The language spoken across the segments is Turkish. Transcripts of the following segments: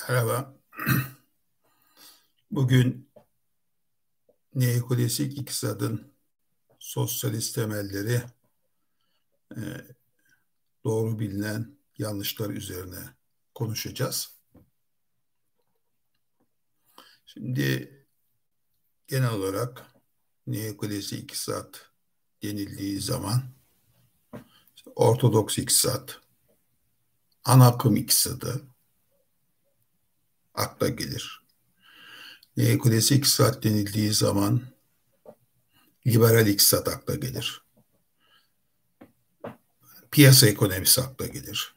Merhaba. Bugün neoklasik iktisadın sosyalist temelleri, e, doğru bilinen yanlışlar üzerine konuşacağız. Şimdi genel olarak neoklasik iktisat denildiği zaman ortodoks iktisat, ana akım iktisadı akla gelir. Neoklasik iktisat denildiği zaman liberal iktisat akla gelir. Piyasa ekonomisi akla gelir.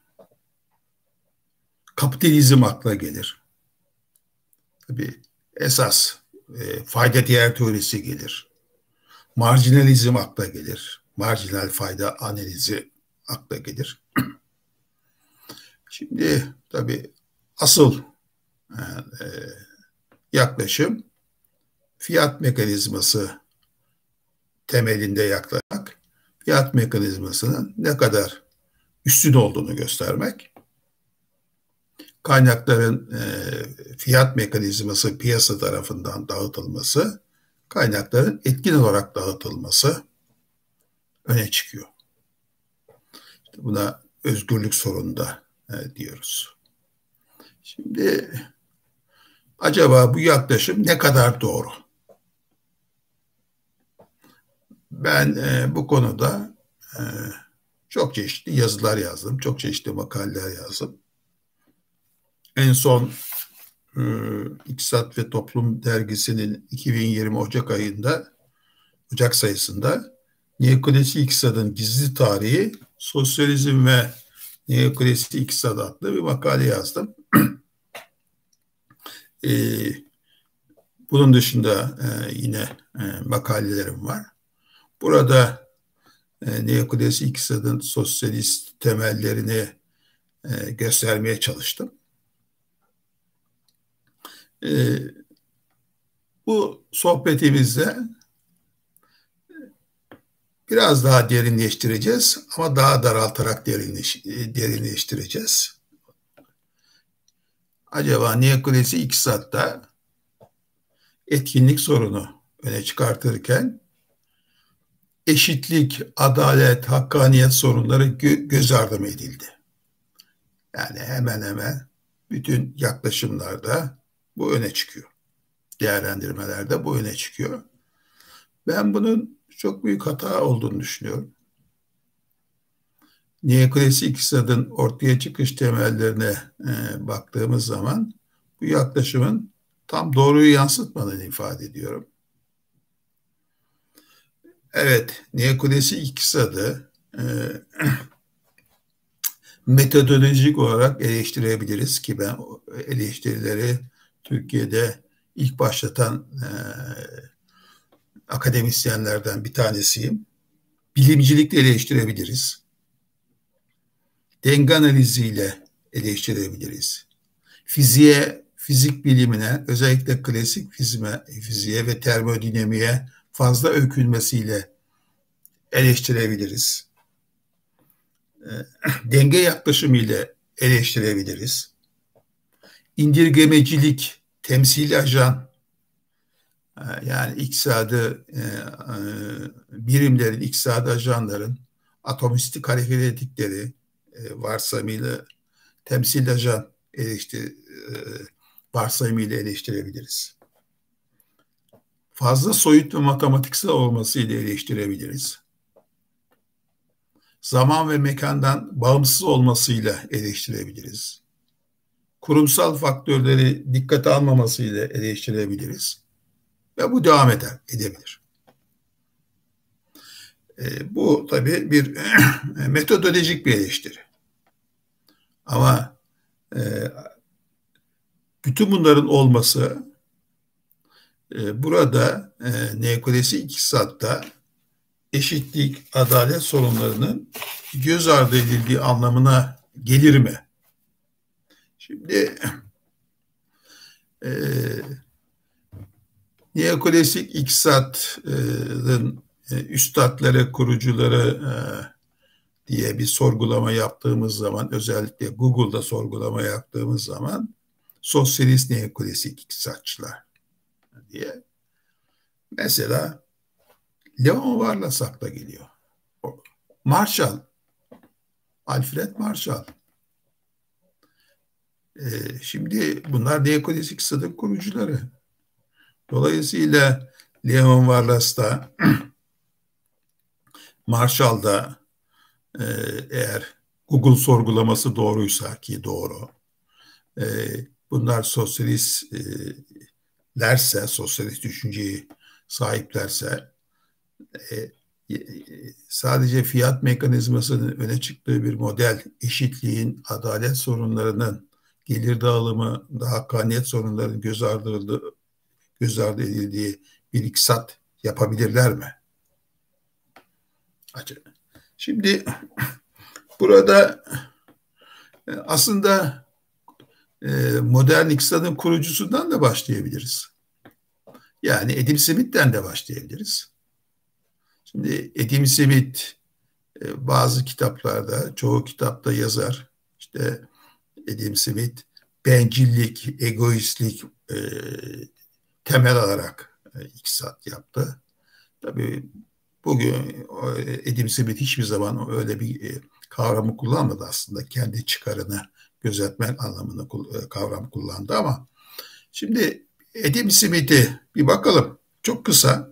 Kapitalizm akla gelir. Tabii esas fayda değer teorisi gelir. Marjinalizm akla gelir. Marjinal fayda analizi akla gelir. Şimdi tabii asıl yaklaşım fiyat mekanizması temelinde yaklaşmak, fiyat mekanizmasının ne kadar üstün olduğunu göstermek, kaynakların fiyat mekanizması piyasa tarafından dağıtılması, kaynakların etkin olarak dağıtılması öne çıkıyor. İşte buna özgürlük sorunu da diyoruz. Şimdi acaba bu yaklaşım ne kadar doğru? Ben bu konuda çok çeşitli yazılar yazdım, çok çeşitli makaleler yazdım. En son İktisat ve Toplum dergisinin 2020 Ocak sayısında Neoklasik İktisadın Gizli Tarihi, Sosyalizm ve Neoklasik İktisad adlı bir makale yazdım. Bunun dışında yine makalelerim var. Burada neoklasik iktisadın sosyalist temellerini göstermeye çalıştım. Bu sohbetimizde biraz daha derinleştireceğiz ama daha daraltarak derinleştireceğiz. Acaba neoklasik iktisatta etkinlik sorunu öne çıkartırken eşitlik, adalet, hakkaniyet sorunları göz ardı mı edildi? Yani hemen hemen bütün yaklaşımlarda bu öne çıkıyor. Değerlendirmelerde bu öne çıkıyor. Ben bunun çok büyük hata olduğunu düşünüyorum. Neoklasik iktisadın ortaya çıkış temellerine baktığımız zaman bu yaklaşımın tam doğruyu yansıtmadığını ifade ediyorum. Evet, neoklasik iktisadı metodolojik olarak eleştirebiliriz ki ben eleştirileri Türkiye'de ilk başlatan akademisyenlerden bir tanesiyim. Bilimcilikle eleştirebiliriz. Denge analiziyle eleştirebiliriz. Fizik bilimine, özellikle klasik fiziğe ve termodinamiğe fazla öykünmesiyle eleştirebiliriz. Denge yaklaşımıyla eleştirebiliriz. İndirgemecilik, temsili ajan, yani birimlerin, iktisadi ajanların atomistik hareket ettikleri varsayımıyla temsil ajan varsayımıyla eleştirebiliriz. Fazla soyut ve matematiksel olmasıyla eleştirebiliriz. Zaman ve mekandan bağımsız olmasıyla eleştirebiliriz. Kurumsal faktörleri dikkate almamasıyla eleştirebiliriz. Ve bu devam edebilir. Bu tabii bir metodolojik bir eleştiri. Ama bütün bunların olması burada neoklasik iktisatta eşitlik, adalet sorunlarının göz ardı edildiği anlamına gelir mi? Şimdi neoklasik iktisadın üstadları, kurucuları diye bir sorgulama yaptığımız zaman, özellikle Google'da sorgulama yaptığımız zaman sosyalist neoklasik iktisatçılar diye. Mesela Leon Varlas akla geliyor. Marshall, Alfred Marshall. Şimdi bunlar neoklasik iktisadın kurucuları. Dolayısıyla Leon Varlas da Marshall da eğer Google sorgulaması doğruysa ki doğru, bunlar sosyalistlerse, sosyalist düşünceyi sahiplerse sadece fiyat mekanizmasının öne çıktığı bir model, eşitliğin, adalet sorunlarının, gelir dağılımı, hakkaniyet sorunlarının göz ardı edildiği bir iktisat yapabilirler mi? Acaba. Şimdi burada aslında modern iktisadın kurucusundan da başlayabiliriz. Yani Adam Smith'ten de başlayabiliriz. Şimdi Adam Smith bazı kitaplarda, çoğu kitapta yazar. İşte Adam Smith bencillik, egoistlik temel alarak iktisat yaptı. Tabii bugün Adam Smith hiçbir zaman öyle bir kavramı kullanmadı aslında. Kendi çıkarını gözetmek anlamında kavram kullandı ama şimdi Adam Smith'e bir bakalım. Çok kısa.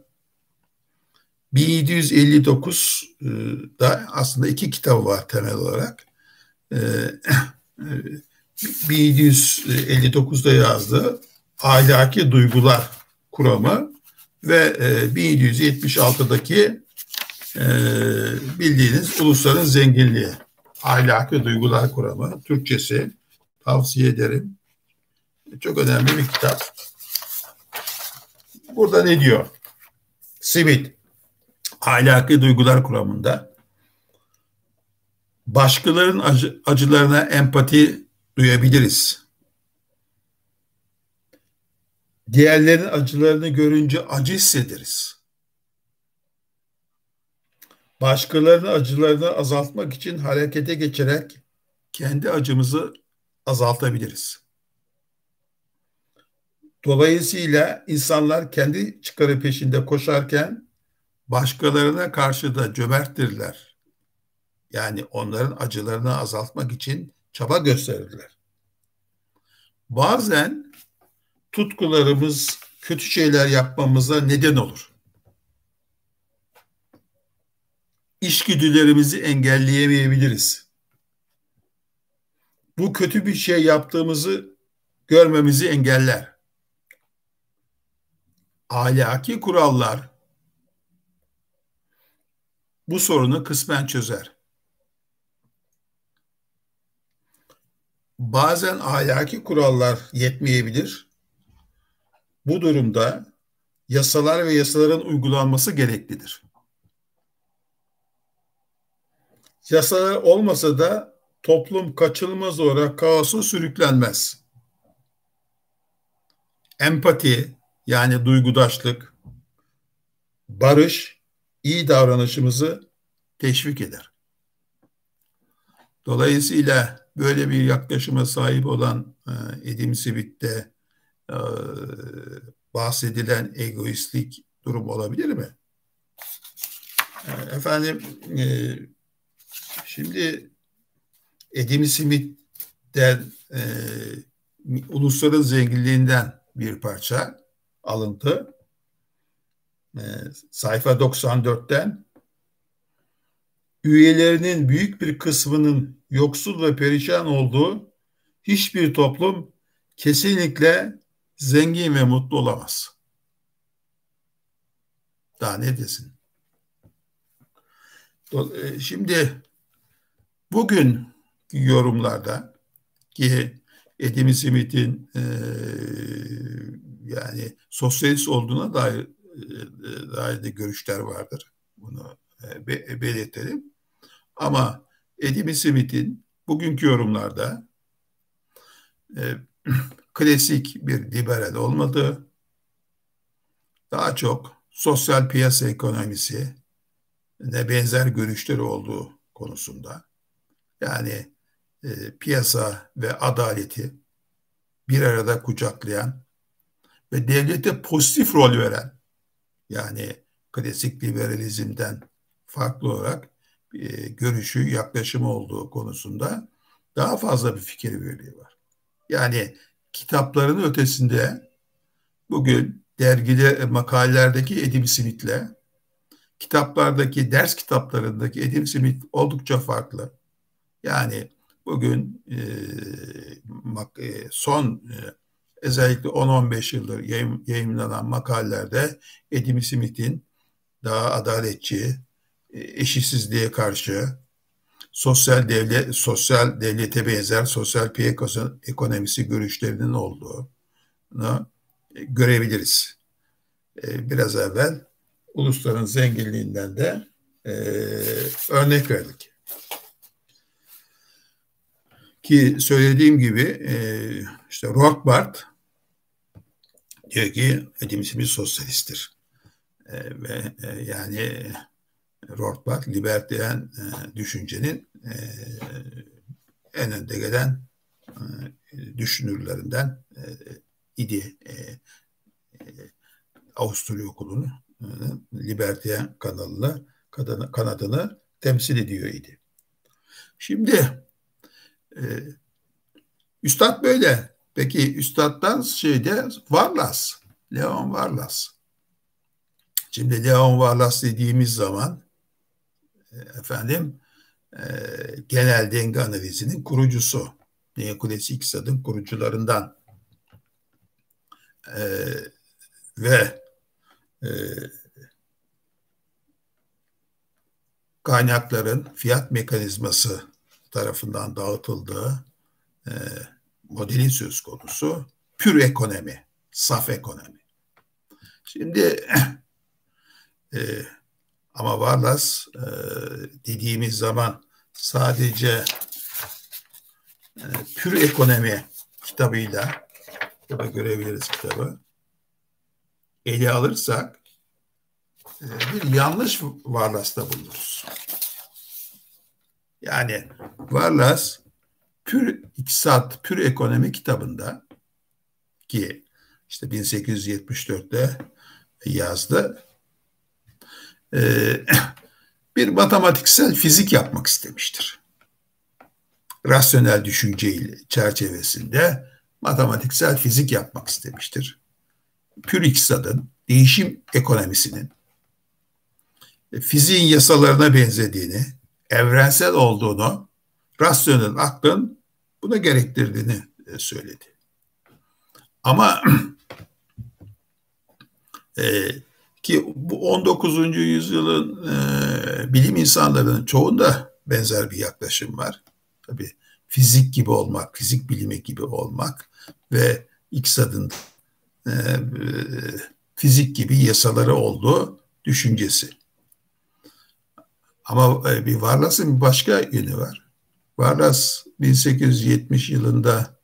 1759'da aslında iki kitabı var temel olarak. 1759'da yazdığı Ahlaki Duygular Kuramı ve 1776'daki bildiğiniz Ulusların Zenginliği. Ahlaki Duygular Kuramı. Türkçesi tavsiye ederim. Çok önemli bir kitap. Burada ne diyor? Smith, Ahlaki Duygular Kuramı'nda başkalarının acılarına empati duyabiliriz. Diğerlerin acılarını görünce acı hissederiz. Başkalarının acılarını azaltmak için harekete geçerek kendi acımızı azaltabiliriz. Dolayısıyla insanlar kendi çıkarı peşinde koşarken başkalarına karşı da cömerttirler. Yani onların acılarını azaltmak için çaba gösterirler. Bazen tutkularımız kötü şeyler yapmamıza neden olur. İçgüdülerimizi engelleyemeyebiliriz. Bu kötü bir şey yaptığımızı görmemizi engeller. Ahlaki kurallar bu sorunu kısmen çözer. Bazen ahlaki kurallar yetmeyebilir. Bu durumda yasalar ve yasaların uygulanması gereklidir. Yasalar olmasa da toplum kaçınılmaz olarak kaosa sürüklenmez. Empati yani duygudaşlık, barış, iyi davranışımızı teşvik eder. Dolayısıyla böyle bir yaklaşıma sahip olan Adam Smith'te bahsedilen egoistlik durum olabilir mi? Efendim şimdi Adam Smith'ten ulusların zenginliğinden bir parça alıntı. Sayfa 94'ten üyelerinin büyük bir kısmının yoksul ve perişan olduğu hiçbir toplum kesinlikle zengin ve mutlu olamaz. Daha ne desin? Şimdi bugün yorumlarda ki Adam Smith'in yani sosyalist olduğuna dair de görüşler vardır. Bunu belirtelim. Ama Adam Smith'in bugünkü yorumlarda klasik bir liberal olmadığı, daha çok sosyal piyasa ekonomisi ne benzer görüşleri olduğu konusunda. Yani piyasa ve adaleti bir arada kucaklayan ve devlete pozitif rol veren, yani klasik liberalizmden farklı olarak görüşü, yaklaşımı olduğu konusunda daha fazla bir fikir birliği var. Yani kitapların ötesinde bugün dergide, makalelerdeki Adam Smith'le kitaplardaki, ders kitaplarındaki Adam Smith oldukça farklı. Yani bugün son özellikle 10-15 yıldır yayınlanan makalelerde Adam Smith'in daha adaletçi, eşitsizliğe karşı, sosyal devlete benzer sosyal piyasa ekonomisi görüşlerinin olduğunu görebiliriz. Biraz evvel ulusların zenginliğinden de örnek verdik. Ki söylediğim gibi işte Rothbard diyor ki Adam Smith sosyalisttir. Ve yani Rothbard libertarian düşüncenin en önde gelen düşünürlerinden idi. Avusturya okulunun libertarian kanadını temsil ediyor idi. Şimdi Üstad böyle. Peki Üstad'dan Varlas, Leon Varlas. Şimdi Leon Varlas dediğimiz zaman genel denge analizinin kurucusu, neoklasik iktisadın kurucularından ve kaynakların fiyat mekanizması tarafından dağıtıldığı modelin söz konusu pür ekonomi, saf ekonomi. Şimdi ama Varlas dediğimiz zaman sadece pür ekonomi kitabıyla, burada görebiliriz kitabı, ele alırsak bir yanlış Varlas'ta buluruz. Yani Varlas pür iktisat, pür ekonomi kitabında ki işte 1874'te yazdı, bir matematiksel fizik yapmak istemiştir. Rasyonel düşünce çerçevesinde matematiksel fizik yapmak istemiştir. Pür iktisadın, değişim ekonomisinin fiziğin yasalarına benzediğini, evrensel olduğunu, rasyonel aklın buna gerektirdiğini söyledi. Ama ki bu 19. yüzyılın bilim insanlarının çoğunda benzer bir yaklaşım var. Tabii fizik gibi olmak, fizik bilimi gibi olmak ve iktisadın fizik gibi yasaları olduğu düşüncesi. Ama bir Varlas'ın bir başka yönü var. Varlas 1870 yılında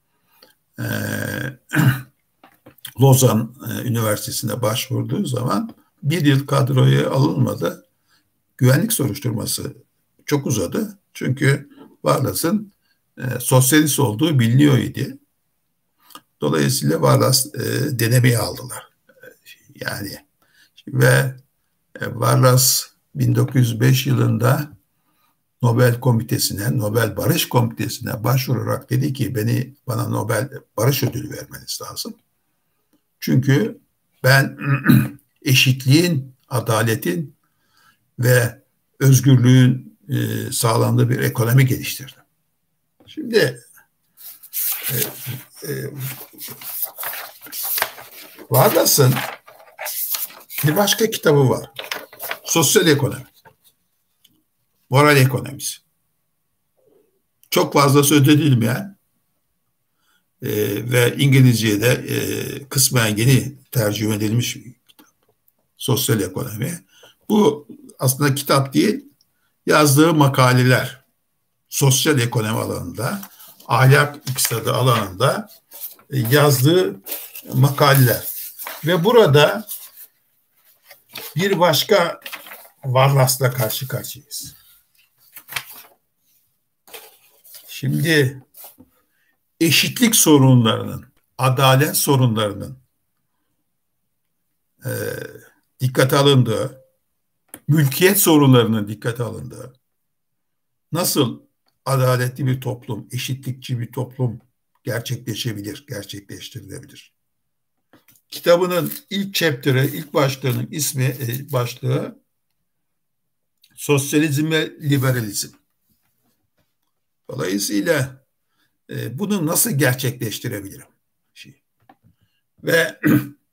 Lozan Üniversitesi'ne başvurduğu zaman bir yıl kadroya alınmadı. Güvenlik soruşturması çok uzadı. Çünkü Varlas'ın sosyalist olduğu biliniyor idi. Dolayısıyla Varlas denemeye aldılar. Yani ve Varlas 1905 yılında Nobel Komitesi'ne, Nobel Barış Komitesi'ne başvurarak dedi ki bana Nobel Barış Ödülü vermeniz lazım. Çünkü ben eşitliğin, adaletin ve özgürlüğün sağlandığı bir ekonomi geliştirdim. Şimdi Varlas'ın bir başka kitabı var. Sosyal ekonomi. Moral ekonomisi. Çok fazla söz edilmeyen ve İngilizce'ye de kısmen yeni tercüme edilmiş bir kitap. Sosyal ekonomi. Bu aslında kitap değil, yazdığı makaleler. Sosyal ekonomi alanında, ahlak iktisadı alanında yazdığı makaleler. Ve burada bir başka Varlas'la karşı karşıyayız. Şimdi eşitlik sorunlarının adalet sorunlarının e, dikkate alındığı, mülkiyet sorunlarının dikkate alındığı, nasıl adaletli bir toplum, eşitlikçi bir toplum gerçekleşebilir, gerçekleştirilebilir. Kitabının ilk chapter'ı, ilk başlığının başlığı sosyalizm ve liberalizm. Dolayısıyla bunu nasıl gerçekleştirebilirim? Ve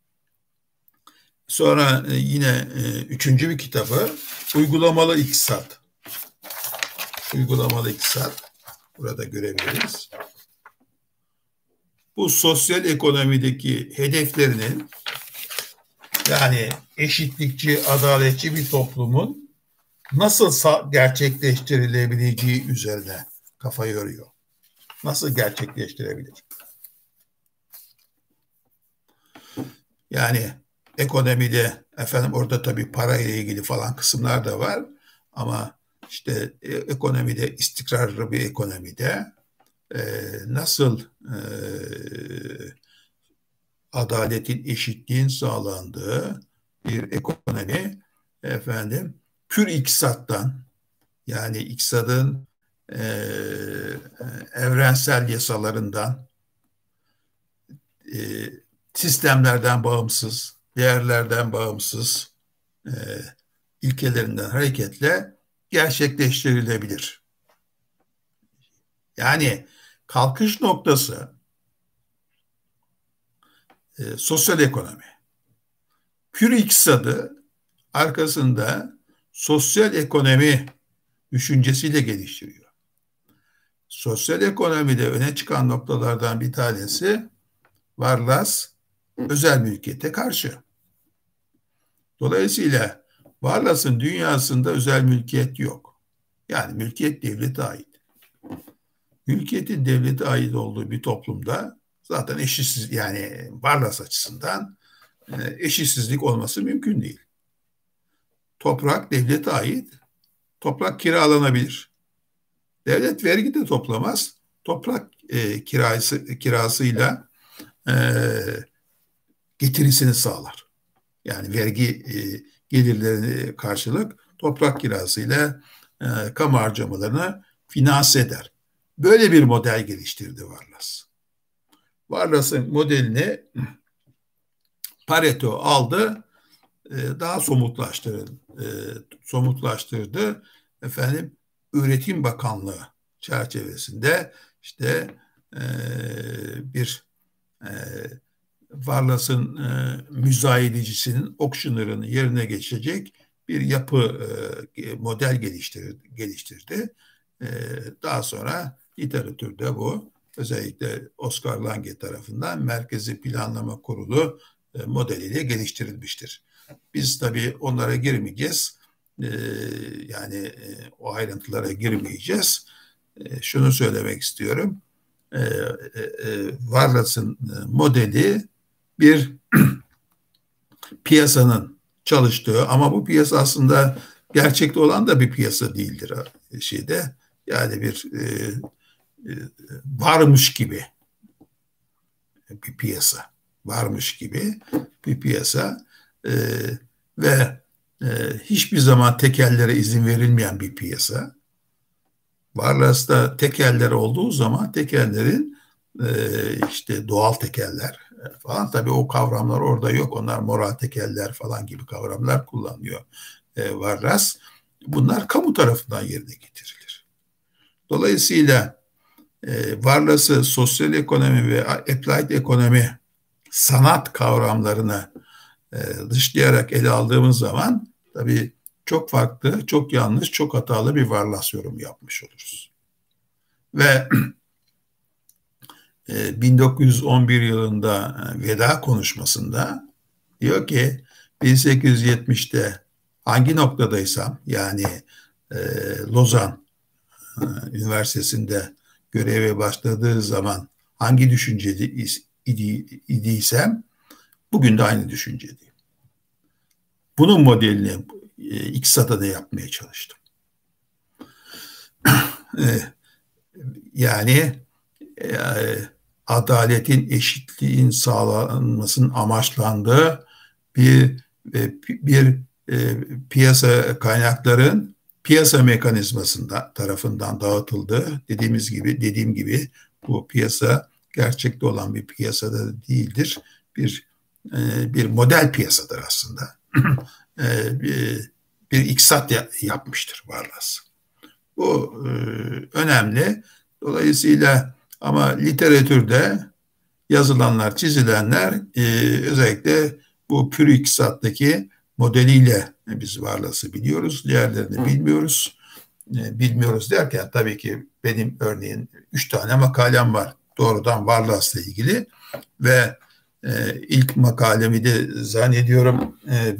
sonra yine üçüncü bir kitabı uygulamalı iktisat. Uygulamalı iktisat. Burada görebiliriz. Bu sosyal ekonomideki hedeflerinin, yani eşitlikçi, adaletçi bir toplumun nasıl gerçekleştirilebileceği üzerine kafa yoruyor. Nasıl gerçekleştirebilir? Yani ekonomide orada tabii parayla ilgili falan kısımlar da var ama işte ekonomide, istikrarlı bir ekonomide nasıl adaletin, eşitliğin sağlandığı bir ekonomi pür iktisattan, yani iktisadın evrensel yasalarından, sistemlerden bağımsız, değerlerden bağımsız, ilkelerinden hareketle gerçekleştirilebilir. Yani kalkış noktası sosyal ekonomi. Pür iktisadı arkasında sosyal ekonomi düşüncesiyle geliştiriyor. Sosyal ekonomide öne çıkan noktalardan bir tanesi Varlas özel mülkiyete karşı. Dolayısıyla Varlas'ın dünyasında özel mülkiyet yok. Yani mülkiyet devlete ait. Mülkiyetin devlete ait olduğu bir toplumda zaten eşitsiz, yani Varlas açısından eşitsizlik olması mümkün değil. Toprak devlete ait. Toprak kiralanabilir. Devlet vergi de toplamaz. Toprak kirasıyla getirisini sağlar. Yani vergi gelirlerine karşılık toprak kirasıyla kamu harcamalarını finanse eder. Böyle bir model geliştirdi Varlas. Varlas'ın modelini Pareto aldı, daha somutlaştırdı. Üretim Bakanlığı çerçevesinde işte bir Varlas'ın müzayedecisinin, auctioneer'ın yerine geçecek bir yapı model geliştirdi. Daha sonra literatürde bu özellikle Oscar Lange tarafından Merkezi Planlama Kurulu modeliyle geliştirilmiştir. Biz tabii onlara girmeyeceğiz. Yani o ayrıntılara girmeyeceğiz. Şunu söylemek istiyorum. Varlas'ın modeli bir piyasanın çalıştığı, ama bu piyasa aslında gerçekte olan da bir piyasa değildir şeyde. Yani bir varmış gibi bir piyasa. Varmış gibi bir piyasa ve hiçbir zaman tekellere izin verilmeyen bir piyasa. Varlas'ta tekeller olduğu zaman tekellerin işte doğal tekeller falan, tabii o kavramlar orada yok. Onlar moral tekeller falan gibi kavramlar kullanıyor Varlas. Bunlar kamu tarafından yerine getirilir. Dolayısıyla Varlas'ı sosyal ekonomi ve applied ekonomi sanat kavramlarını dışlayarak ele aldığımız zaman tabii çok farklı, çok yanlış, çok hatalı bir Varlas yorumu yapmış oluruz. Ve 1911 yılında veda konuşmasında diyor ki 1870'te hangi noktadaysam, yani Lozan Üniversitesi'nde göreve başladığı zaman hangi düşünceli idiysem bugün de aynı düşüncedeyim. Bunun modelini iktisada da yapmaya çalıştım. Yani adaletin, eşitliğin sağlanmasının amaçlandığı bir piyasa kaynakların piyasa mekanizmasında tarafından dağıtıldığı, dediğim gibi bu piyasa gerçekte olan bir piyasada değildir. Bir model piyasadır aslında. bir iktisat yapmıştır Varlas. Bu önemli. Dolayısıyla ama literatürde yazılanlar, çizilenler özellikle bu pür iktisattaki modeliyle biz Varlas'ı biliyoruz. Diğerlerini bilmiyoruz. Bilmiyoruz derken tabii ki benim örneğin 3 tane makalem var doğrudan Varlas'la ilgili ve ilk makalemi de zannediyorum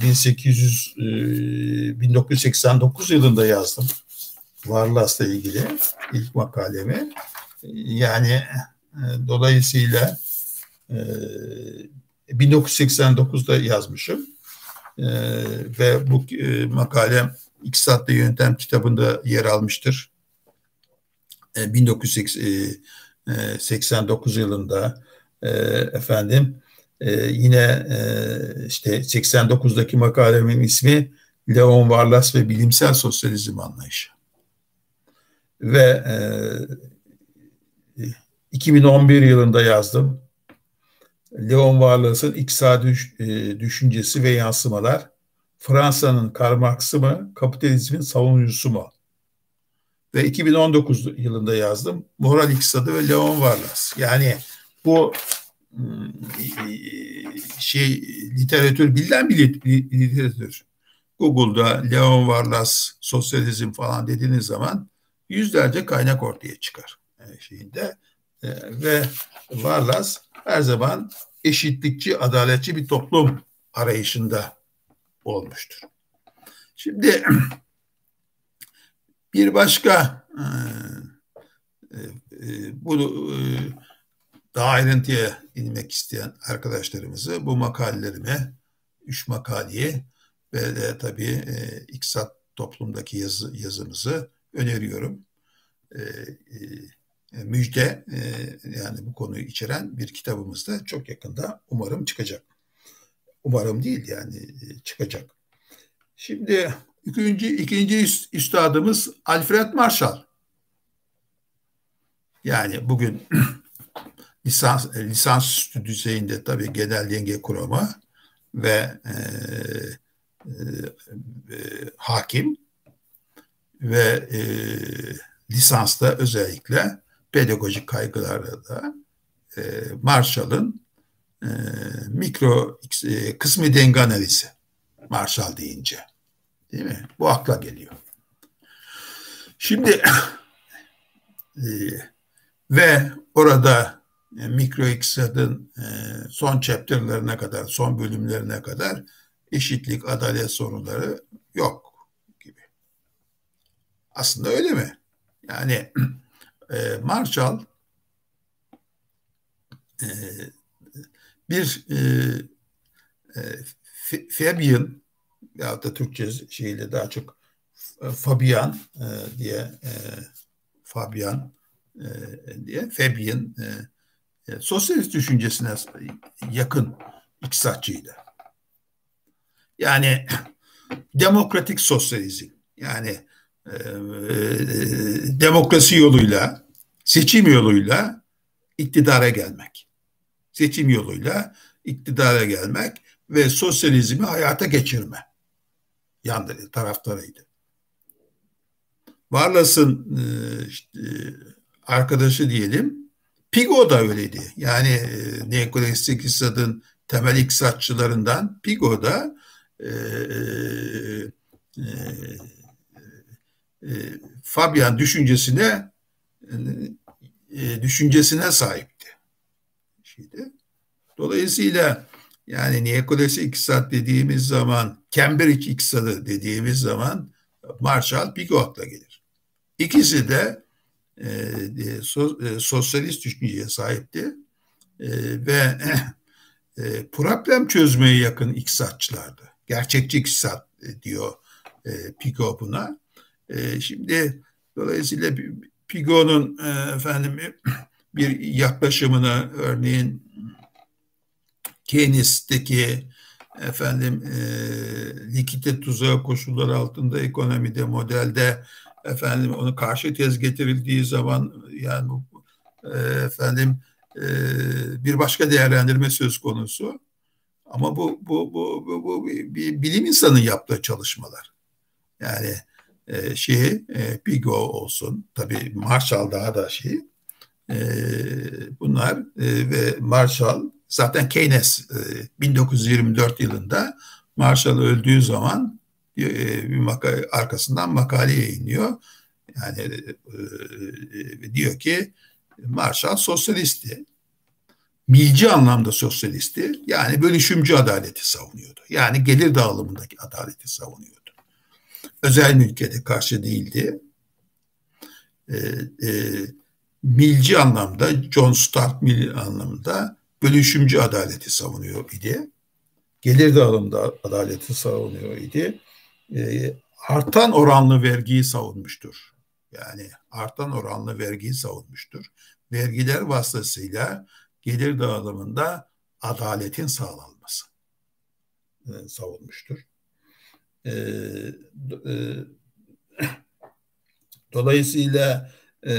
1989 yılında yazdım. Varlas'la ilgili ilk makalemi. Yani dolayısıyla 1989'da yazmışım ve bu makalem İktisatlı Yöntem kitabında yer almıştır. 1989 yılında yine işte 89'daki makalemin ismi Leon Varlas ve Bilimsel Sosyalizm Anlayışı. Ve 2011 yılında yazdım. Leon Varlas'ın İktisadi Düşüncesi ve Yansımalar, Fransa'nın Karl Marx'ı mı, kapitalizmin savunucusu mu? Ve 2019 yılında yazdım. Moral İktisadı ve Leon Varlas. Yani bu literatür, bilinen bir literatür. Google'da Leon Varlas, sosyalizm falan dediğiniz zaman yüzlerce kaynak ortaya çıkar ve Varlas her zaman eşitlikçi, adaletçi bir toplum arayışında olmuştur. Şimdi bir başka bunu daha ayrıntıya inmek isteyen arkadaşlarımızı bu makalelerime, 3 makaleyi ve de tabii İktisat Toplum'daki yazımızı öneriyorum. Müjde yani bu konuyu içeren bir kitabımız da çok yakında umarım çıkacak. Umarım değil yani çıkacak. Şimdi ikinci üstadımız Alfred Marshall. Yani bugün lisansüstü düzeyinde tabii genel denge kuramı ve hakim ve lisansta özellikle pedagojik kaygılarda da Marshall'ın mikro kısmi denge analizi, Marshall deyince, değil mi? Bu akla geliyor. Şimdi ve orada mikro iktisadın son chapter'larına kadar, son bölümlerine kadar eşitlik, adalet sorunları yok gibi. Aslında öyle mi? Yani Marshall bir Fabian ya da Türkçe şeyle daha çok Fabian diye Fabian sosyalist düşüncesine yakın iktisatçıydı. Yani demokratik sosyalizm, yani demokrasi yoluyla, seçim yoluyla iktidara gelmek. Seçim yoluyla iktidara gelmek ve sosyalizmi hayata geçirme taraftarıydı. Varlas'ın arkadaşı diyelim, Pigot da öyleydi. Yani neoklasik iktisadın temel iktisatçılarından Pigot da Fabian düşüncesine sahipti. Dolayısıyla yani neoklasik iktisat dediğimiz zaman, Cambridge iktisadı dediğimiz zaman Marshall, Pigot akla gelir. İkisi de sosyalist düşünceye sahipti ve problem çözmeye yakın iktisatçılardı. Gerçekçi iktisat diyor Pigot buna. Şimdi dolayısıyla Pigot'un bir yaklaşımını örneğin Keynes'teki likidite tuzağı koşulları altında ekonomide, modelde onu karşı tez getirildiği zaman yani efendim bir başka değerlendirme söz konusu. Ama bu bir bilim insanının yaptığı çalışmalar. Yani Pigo olsun, tabii Marshall daha da bunlar ve Marshall zaten Keynes 1924 yılında Marshall öldüğü zaman arkasından makale yayınlıyor. Yani diyor ki Marshall sosyalisti. Milci anlamda sosyalisti, yani bölüşümcü adaleti savunuyordu. Yani gelir dağılımındaki adaleti savunuyordu. Özel mülke de karşı değildi. Milci anlamda, John Stuart Mill anlamında bölüşümcü adaleti savunuyor idi. Gelir dağılımında adaleti savunuyor idi. Artan oranlı vergiyi savunmuştur. Yani artan oranlı vergiyi savunmuştur. Vergiler vasıtasıyla gelir dağılımında adaletin sağlanması savunmuştur. Dolayısıyla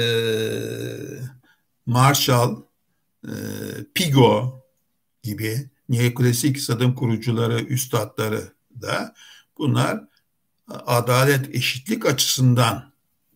Marshall, Pigo gibi neoklasik iktisadın kurucuları, üstadları da bunlar adalet, eşitlik açısından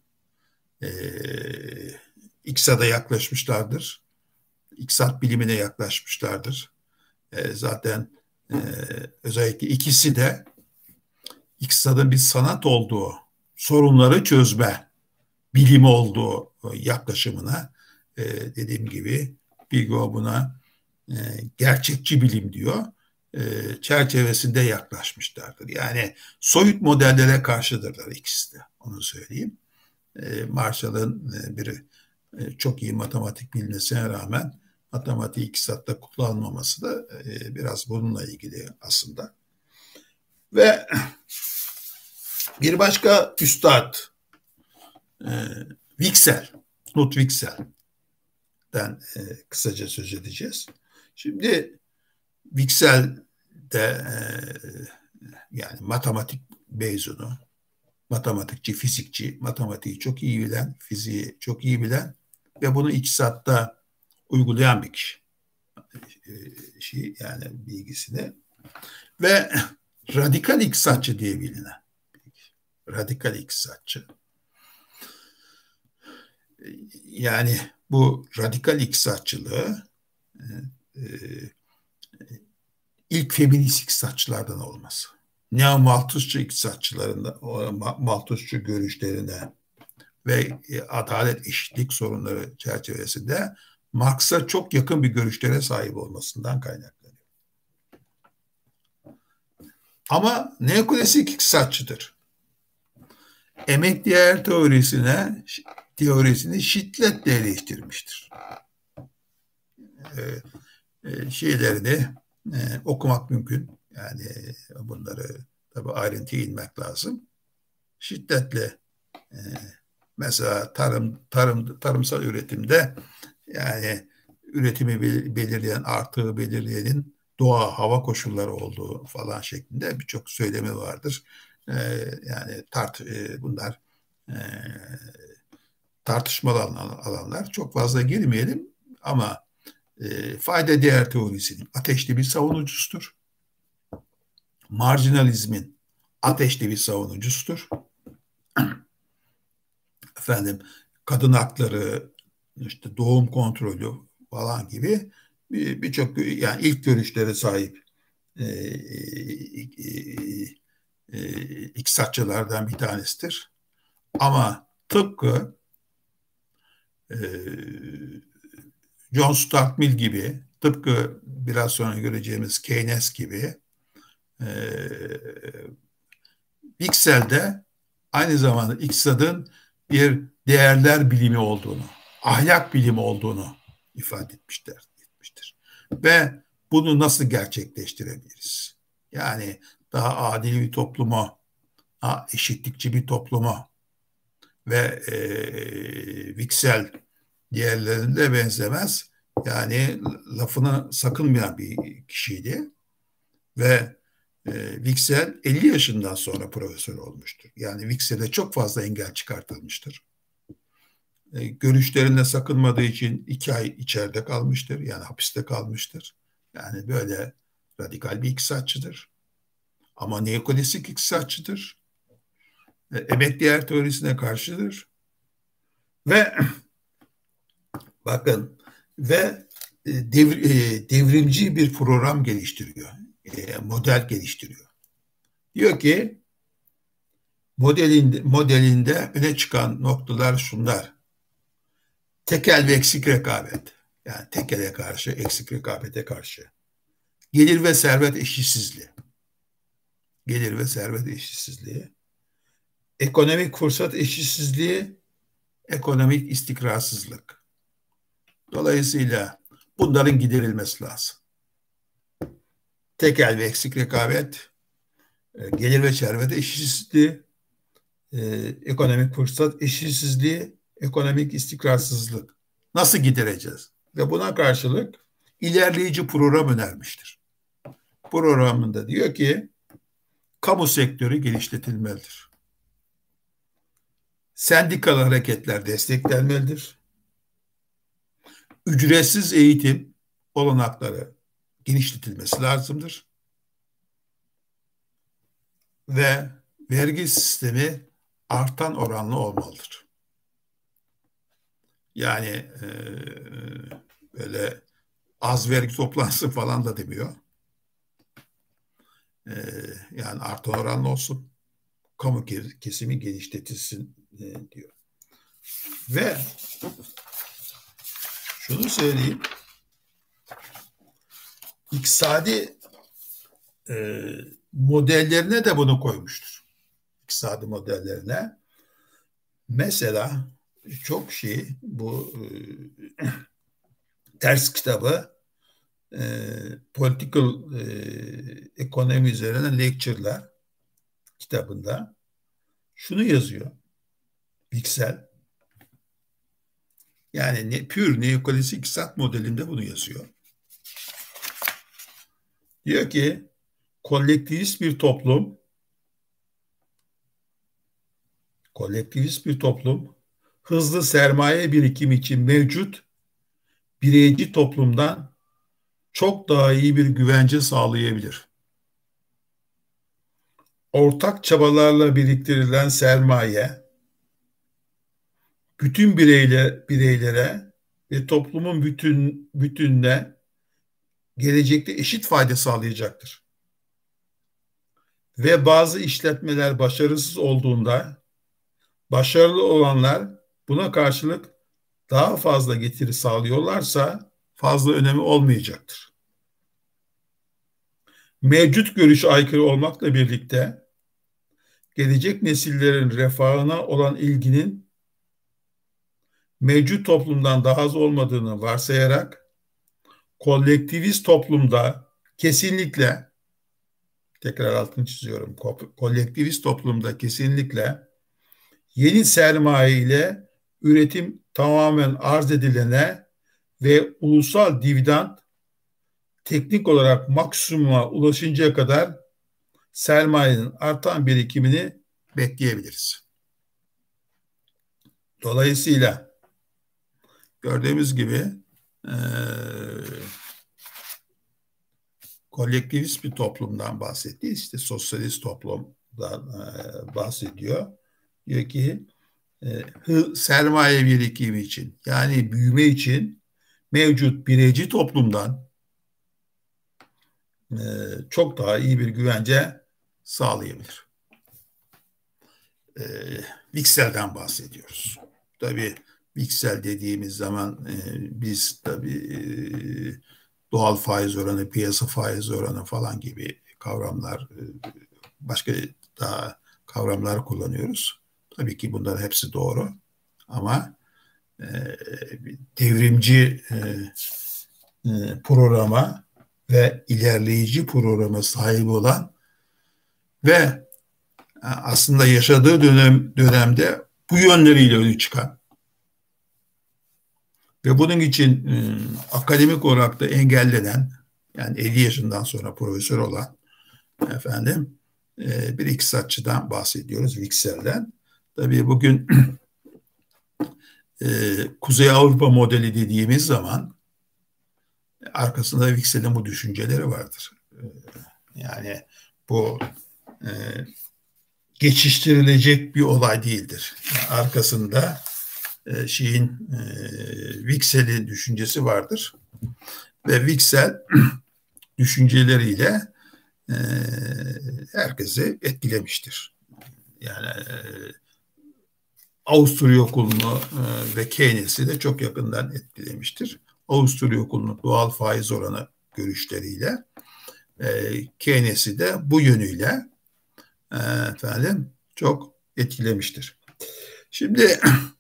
iktisada yaklaşmışlardır. İktisat bilimine yaklaşmışlardır. Zaten özellikle ikisi de iktisadın bir sanat olduğu, sorunları çözme bilimi olduğu yaklaşımına dediğim gibi Pigo buna gerçekçi bilim diyor. Çerçevesinde yaklaşmışlardır. Yani soyut modellere karşıdırlar ikisi de. Onu söyleyeyim. Marshall'ın bir çok iyi matematik bilmesine rağmen matematiği iktisatta kullanmaması da biraz bununla ilgili aslında. Ve bir başka üstad Wicksell, Knut Wicksell'den kısaca söz edeceğiz. Şimdi Wicksell de yani matematik mezunu, matematikçi, fizikçi, matematiği çok iyi bilen, fiziği çok iyi bilen ve bunu iktisatta uygulayan bir kişi. Yani bilgisini ve radikal iktisatçı diye bilinen. Radikal iktisatçı. Yani bu radikal iktisatçılığı ilk feminist iktisatçılardan olması. Neo-Malthusçu iktisatçılarında, Malthusçu görüşlerine ve adalet eşitlik sorunları çerçevesinde Marx'a çok yakın bir görüşlere sahip olmasından kaynaklanıyor. Ama neoklasik iktisatçıdır. Emek değer teorisini şiddetle eleştirmiştir. Şeylerini okumak mümkün. Yani bunları tabii ayrıntıya inmek lazım. Şiddetle mesela tarımsal üretimde yani üretimi belirleyen, artığı belirleyenin doğa, hava koşulları olduğu falan şeklinde birçok söylemi vardır. Yani bunlar tartışmalı alanlar. Çok fazla girmeyelim ama fayda değer teorisinin ateşli bir savunucusudur. Marjinalizmin ateşli bir savunucusudur. Kadın hakları, işte doğum kontrolü falan gibi birçok yani ilk görüşlere sahip iktisatçılardan bir tanesidir. Ama tıpkı John Stuart Mill gibi, tıpkı biraz sonra göreceğimiz Keynes gibi Wicksell'de aynı zamanda iktisadın bir değerler bilimi olduğunu, ahlak bilimi olduğunu ifade etmiştir. Ve bunu nasıl gerçekleştirebiliriz? Yani daha adil bir toplumu, daha eşitlikçi bir toplumu ve Wicksell Diğerlerine benzemez. Yani lafına sakınmayan bir kişiydi. Ve Wicksell 50 yaşından sonra profesör olmuştur. Yani Wicksell'e çok fazla engel çıkartılmıştır. Görüşlerine sakınmadığı için 2 ay içeride kalmıştır. Yani hapiste kalmıştır. Yani böyle radikal bir iktisatçıdır. Ama neoklasik iktisatçıdır. Emek değer teorisine karşıdır. Ve bakın ve devrimci bir program geliştiriyor. Model geliştiriyor. Diyor ki modelinde öne çıkan noktalar şunlar. Tekel ve eksik rekabet. Yani tekele karşı, eksik rekabete karşı. Gelir ve servet eşitsizliği. Gelir ve servet eşitsizliği. Ekonomik fırsat eşitsizliği, ekonomik istikrarsızlık. Dolayısıyla bunların giderilmesi lazım. Tekel ve eksik rekabet, gelir ve servet eşitsizliği, ekonomik fırsat eşitsizliği, ekonomik istikrarsızlık. Nasıl gidereceğiz? Ve buna karşılık ilerleyici program önermiştir. Programında diyor ki kamu sektörü genişletilmelidir. Sendikal hareketler desteklenmelidir. Ücretsiz eğitim olanakları genişletilmesi lazımdır. Ve vergi sistemi artan oranlı olmalıdır. Yani böyle az vergi toplansın falan da demiyor. Yani artan oranlı olsun. Kamu kesimi genişletilsin diyor. Ve şunu söyleyeyim. İktisadi modellerine de bunu koymuştur. İktisadi modellerine. Mesela çok bu ders kitabı Political Economy üzerine lecture'lar kitabında şunu yazıyor Wicksell. Yani pür neoklasik iktisat modelinde bunu yazıyor. Diyor ki kolektivist bir toplum hızlı sermaye birikimi için mevcut bireyci toplumdan çok daha iyi bir güvence sağlayabilir. Ortak çabalarla biriktirilen sermaye bütün bireylere ve toplumun bütününe gelecekte eşit fayda sağlayacaktır. Ve bazı işletmeler başarısız olduğunda başarılı olanlar buna karşılık daha fazla getiri sağlıyorlarsa fazla önemi olmayacaktır. Mevcut görüşe aykırı olmakla birlikte gelecek nesillerin refahına olan ilginin mevcut toplumdan daha az olmadığını varsayarak kolektivist toplumda kesinlikle, tekrar altını çiziyorum, kolektivist toplumda kesinlikle yeni sermaye ile üretim tamamen arz edilene ve ulusal dividend teknik olarak maksimuma ulaşıncaya kadar sermayenin artan birikimini bekleyebiliriz. Dolayısıyla gördüğümüz gibi kolektivist bir toplumdan bahsetti. İşte sosyalist toplumdan bahsediyor. Diyor ki sermaye birikimi için yani büyüme için mevcut bireyci toplumdan çok daha iyi bir güvence sağlayabilir. Wicksell'den bahsediyoruz. Tabii Wicksell dediğimiz zaman biz tabii doğal faiz oranı, piyasa faiz oranı falan gibi kavramlar, başka daha kavramlar kullanıyoruz. Tabii ki bunların hepsi doğru. Ama devrimci programa ve ilerleyici programa sahip olan ve aslında yaşadığı dönemde bu yönleriyle öne çıkan Ve bunun için akademik olarak da engellenen, yani 50 yaşından sonra profesör olan efendim bir iktisatçıdan bahsediyoruz, Wigsel'den. Tabii bugün Kuzey Avrupa modeli dediğimiz zaman arkasında Wigsel'in bu düşünceleri vardır. Yani bu geçiştirilecek bir olay değildir. Yani arkasında Wigsel'in düşüncesi vardır. Ve Wigsel düşünceleriyle herkesi etkilemiştir. Yani Avusturya okulunu ve Keynes'i de çok yakından etkilemiştir. Avusturya okulunun doğal faiz oranı görüşleriyle Keynes'i de bu yönüyle efendim çok etkilemiştir. Şimdi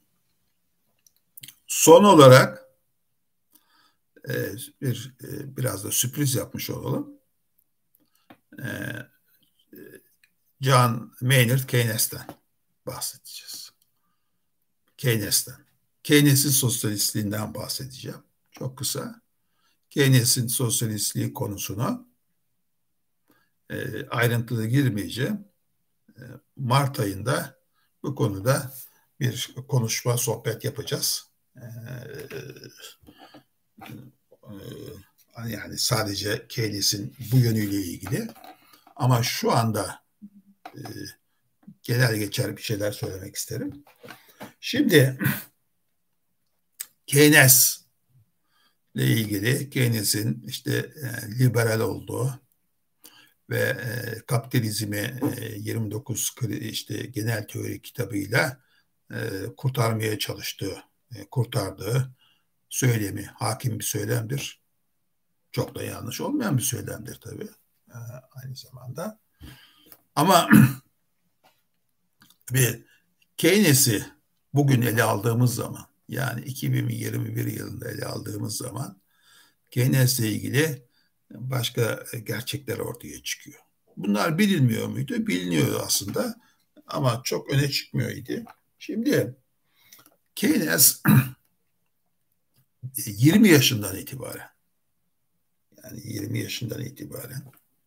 son olarak biraz da sürpriz yapmış olalım. John Maynard Keynes'ten bahsedeceğiz. Keynes'in sosyalistliğinden bahsedeceğim. Çok kısa. Keynes'in sosyalistliği konusuna ayrıntılı girmeyeceğim. Mart ayında bu konuda bir konuşma, sohbet yapacağız. Yani sadece Keynes'in bu yönüyle ilgili. Ama şu anda genel geçer bir şeyler söylemek isterim. Şimdi Keynes ile ilgili, Keynes'in işte liberal olduğu ve kapitalizmi 29 işte genel teori kitabıyla kurtarmaya çalıştığı, kurtardığı söylemi hakim bir söylemdir. Çok da yanlış olmayan bir söylemdir tabii aynı zamanda. Ama bir Keynes'i bugün ele aldığımız zaman, yani 2021 yılında ele aldığımız zaman Keynes'le ilgili başka gerçekler ortaya çıkıyor. Bunlar bilinmiyor muydu? Biliniyordu aslında ama çok öne çıkmıyordu. Şimdi Keynes 20 yaşından itibaren, yani 20 yaşından itibaren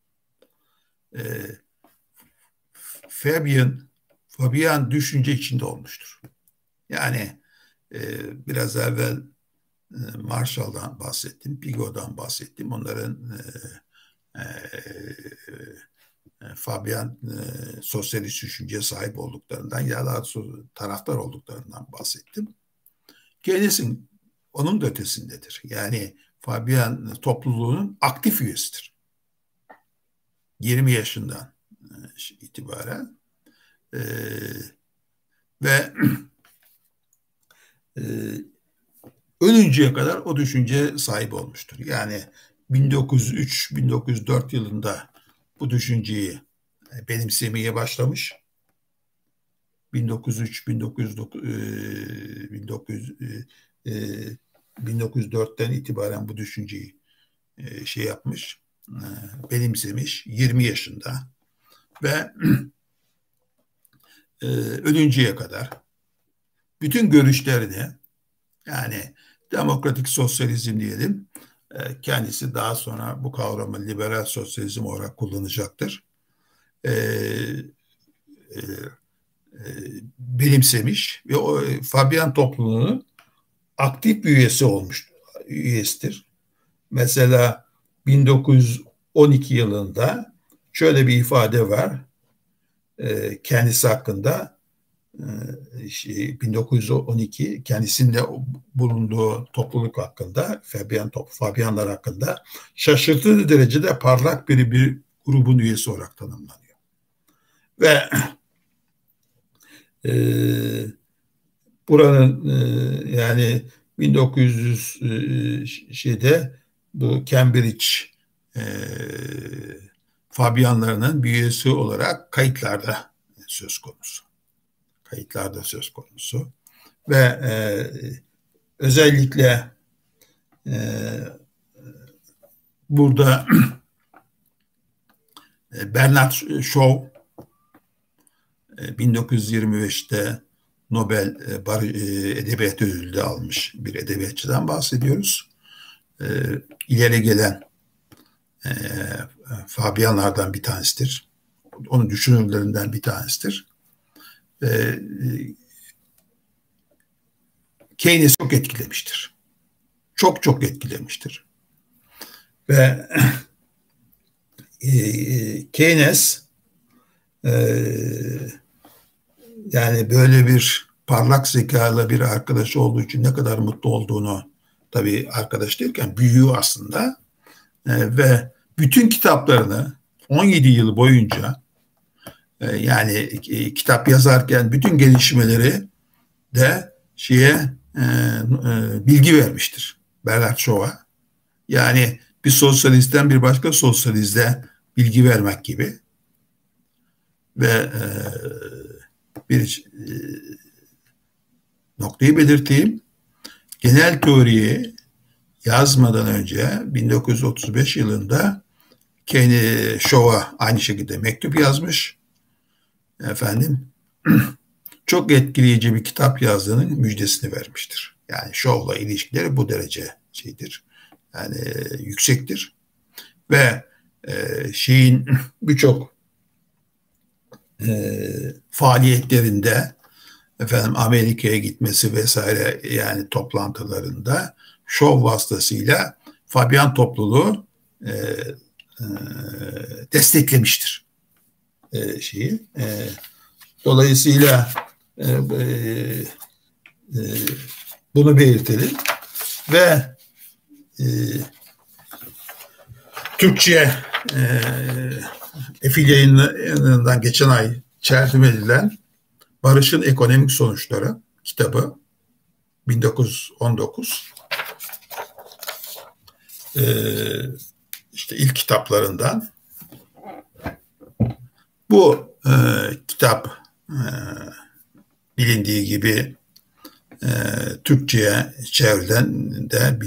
Fabian düşünce içinde olmuştur. Yani biraz evvel Marshall'dan bahsettim, Piaget'dan bahsettim. Onların Fabian sosyalist düşünceye sahip olduklarından ya da taraftar olduklarından bahsettim. Keynes'in onun da ötesindedir. Yani Fabian topluluğunun aktif üyesidir. 20 yaşından itibaren ve ölünceye kadar o düşünceye sahip olmuştur. Yani 1903-1904 yılında bu düşünceyi benimsemeye başlamış. 1904'ten itibaren bu düşünceyi yapmış, benimsemiş 20 yaşında ve ölünceye kadar bütün görüşlerini, yani demokratik sosyalizm diyelim, kendisi daha sonra bu kavramı liberal sosyalizm olarak kullanacaktır. Benimsemiş ve o Fabian topluluğunun aktif bir üyesidir. Mesela 1912 yılında şöyle bir ifade var kendisi hakkında. 1912 kendisinde bulunduğu topluluk hakkında, Fabianlar hakkında şaşırtıcı derecede parlak bir grubun üyesi olarak tanımlanıyor. Ve buranın yani 1900 bu Cambridge Fabianlarının bir üyesi olarak kayıtlarda söz konusu. Ve özellikle burada Bernard Shaw 1925'te Nobel Edebiyat Ödülü de almış bir edebiyatçıdan bahsediyoruz. İleri gelen Fabianlardan bir tanesidir. Onun düşünürlerinden bir tanesidir. Keynes'i çok etkilemiştir. Çok çok etkilemiştir. Ve Keynes yani böyle bir parlak zekalı bir arkadaş olduğu için ne kadar mutlu olduğunu, tabii arkadaş derken büyüğü aslında, ve bütün kitaplarını 17 yıl boyunca yani kitap yazarken bütün gelişmeleri de bilgi vermiştir Bernard Shaw'a. Yani bir sosyalistten bir başka sosyaliste bilgi vermek gibi. Ve bir noktayı belirteyim. Genel teoriyi yazmadan önce 1935 yılında Shaw'a aynı şekilde mektup yazmış. Efendim çok etkileyici bir kitap yazdığının müjdesini vermiştir. Yani Shaw'la ilişkileri bu derece yani yüksektir. Ve birçok faaliyetlerinde Amerika'ya gitmesi vesaire, yani toplantılarında Shaw vasıtasıyla Fabian topluluğu desteklemiştir dolayısıyla bunu belirtelim ve Türkçe Efil Yayınları'ndan geçen ay tercüme edilen Barış'ın Ekonomik Sonuçları kitabı 1919 işte ilk kitaplarından. Bu kitap bilindiği gibi Türkçe'ye çevrilen de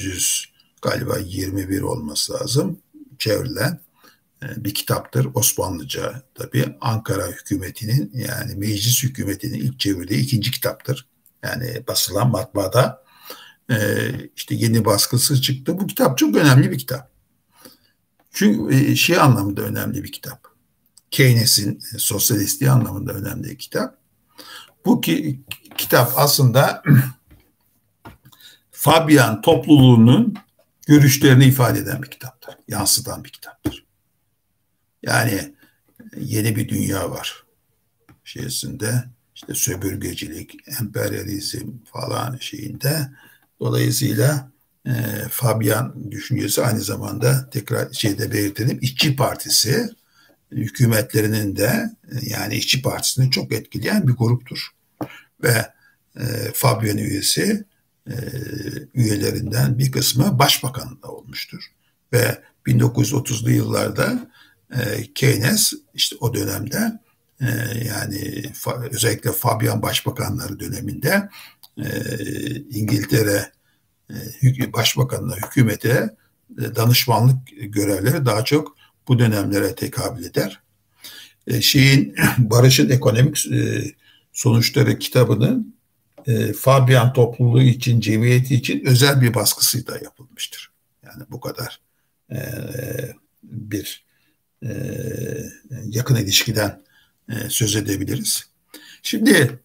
1921 olması lazım çevrilen bir kitaptır. Osmanlıca tabii Ankara hükümetinin, yani meclis hükümetinin ilk çevirdiği ikinci kitaptır. Yani basılan matbaada işte yeni baskısı çıktı. Bu kitap çok önemli bir kitap. Çünkü anlamında önemli bir kitap. Keynes'in sosyalistliği anlamında önemli bir kitap. Bu kitap aslında Fabian topluluğunun görüşlerini ifade eden bir kitaptır. Yansıtan bir kitaptır. Yani yeni bir dünya var. İşte sömürgecilik, emperyalizm falan Dolayısıyla Fabian düşüncesi aynı zamanda tekrar belirtelim, İşçi Partisi hükümetlerinin de, yani İşçi Partisi'ni çok etkileyen bir gruptur. Ve Fabian üyelerinden bir kısmı başbakan da olmuştur. Ve 1930'lu yıllarda Keynes işte o dönemde yani özellikle Fabian başbakanları döneminde İngiltere başbakanına, hükümete danışmanlık görevleri daha çok bu dönemlere tekabül eder. Barış'ın Ekonomik Sonuçları kitabının Fabian topluluğu için, cemiyeti için özel bir baskısı da yapılmıştır. Yani bu kadar bir yakın ilişkiden söz edebiliriz. Şimdi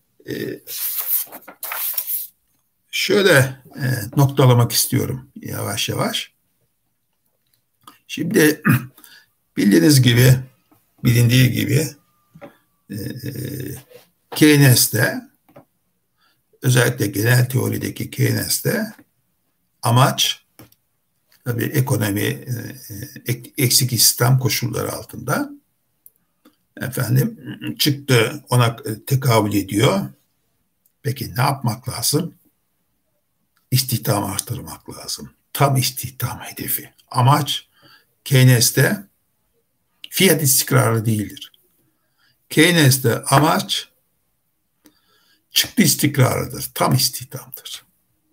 şöyle noktalamak istiyorum yavaş yavaş. Şimdi bilindiği gibi Keynes'te, özellikle genel teorideki Keynes'te amaç tabii ekonomi eksik istihdam koşulları altında çıktı, ona tekabül ediyor. Peki ne yapmak lazım? İstihdamı artırmak lazım. Tam istihdam hedefi. Amaç Keynes'te fiyat istikrarı değildir. Keynes'te amaç çıktı istikrarıdır. Tam istihdamdır.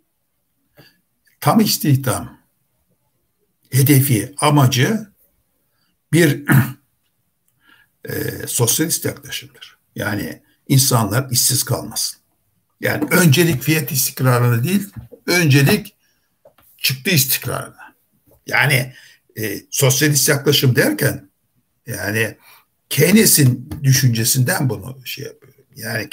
Tam istihdam hedefi, amacı bir sosyalist yaklaşımdır. Yani insanlar işsiz kalmasın. Yani öncelik fiyat istikrarına değil, öncelik çıktı istikrarına. Yani sosyalist yaklaşım derken yani Keynes'in düşüncesinden bunu şey yapıyorum. Yani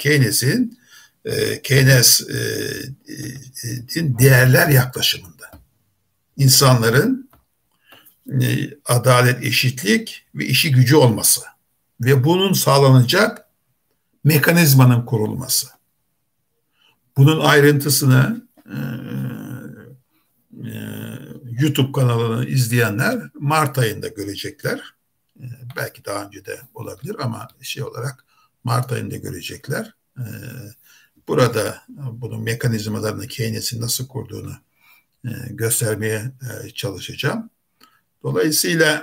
Keynes'in değerler yaklaşımında insanların adalet, eşitlik ve işi gücü olması ve bunun sağlanacak mekanizmanın kurulması. Bunun ayrıntısını YouTube kanalını izleyenler Mart ayında görecekler. Belki daha önce de olabilir ama şey olarak Mart ayında görecekler. Burada bunun mekanizmalarını, Keynes'in nasıl kurduğunu göstermeye çalışacağım. Dolayısıyla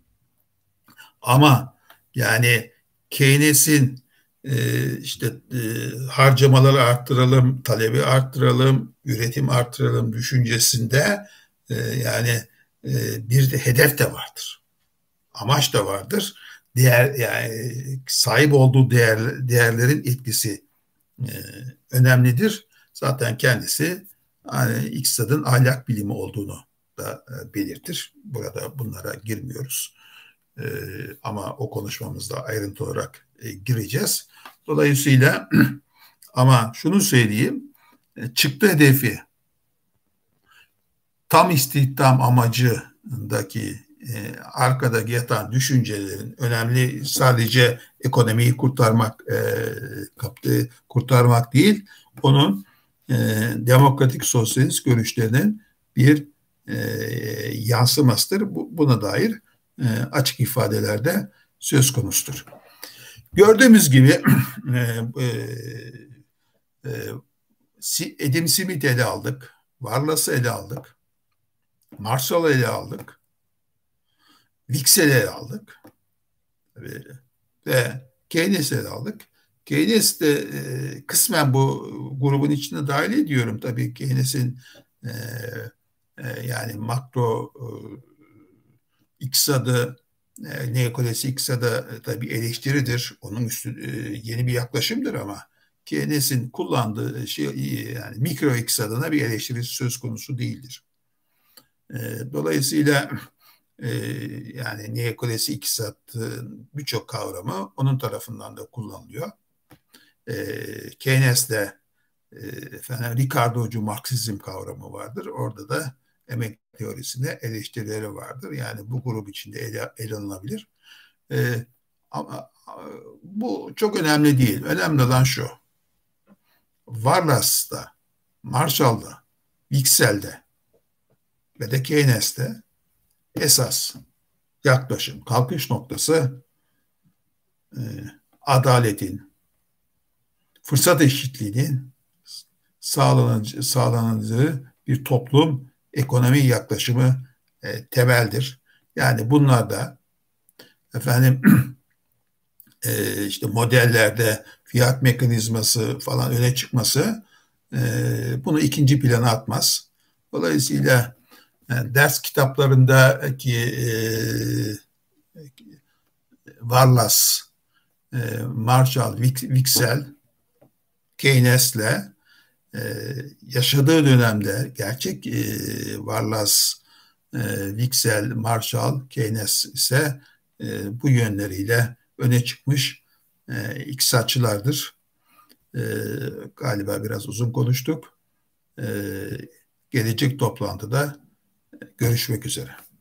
ama yani Keynes'in işte harcamaları arttıralım, talebi arttıralım, üretim arttıralım düşüncesinde yani bir de hedef de vardır. Amaç da vardır. Yani sahip olduğu değerlerin etkisi önemlidir. Zaten kendisi hani iktisadın ahlak bilimi olduğunu da belirtir. Burada bunlara girmiyoruz. Ama o konuşmamızda ayrıntı olarak gireceğiz. Dolayısıyla ama şunu söyleyeyim, çıktı hedefi tam istihdam amacındaki arkada yatan düşüncelerin önemli sadece ekonomiyi kurtarmak değil, onun demokratik sosyalist görüşlerinin bir yansımasıdır. Buna dair açık ifadelerde söz konusudur. Gördüğümüz gibi Adam Smith'i ele aldık, Varlas'ı ele aldık, Marshall'ı ele aldık, Wicksell'i ele aldık ve Keynes'i ele aldık. Keynes de kısmen bu grubun içine dahil ediyorum. Tabii Keynes'in yani makro iktisadı, neoklasi iktisadı tabii eleştiridir. Onun yeni bir yaklaşımdır ama Keynes'in kullandığı şey yani mikro iktisadına bir eleştirisi söz konusu değildir. Dolayısıyla yani neoklasi iktisatın birçok kavramı onun tarafından da kullanılıyor. Keynes'de Ricardocu Marksizm kavramı vardır. Orada da emek teorisine eleştirileri vardır. Yani bu grup içinde ele alınabilir. Ama bu çok önemli değil. Önemli olan şu. Varlas'ta, Marshall'da, Wicksell'de ve de Keynes'te esas yaklaşım, kalkış noktası adaletin, fırsat eşitliğinin sağlanacağı bir toplum ekonomi yaklaşımı temeldir. Yani bunlar da efendim işte modellerde fiyat mekanizması falan öne çıkması bunu ikinci plana atmaz. Dolayısıyla ders kitaplarındaki Varlas, Marshall, Wicksell, Keynes'le yaşadığı dönemde gerçek Varlas, Wicksell, Marshall, Keynes ise bu yönleriyle öne çıkmış iktisatçılardır. Galiba biraz uzun konuştuk. Gelecek toplantıda görüşmek üzere.